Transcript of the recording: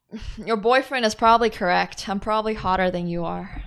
Your boyfriend is probably correct. I'm probably hotter than you are.